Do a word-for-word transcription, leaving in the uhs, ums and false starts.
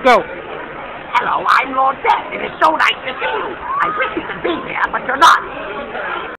Go. Hello, I'm Lord Death in a so nice